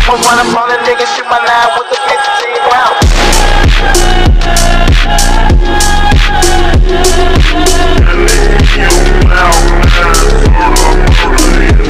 I'ma run up on a nigga, shoot my nine with the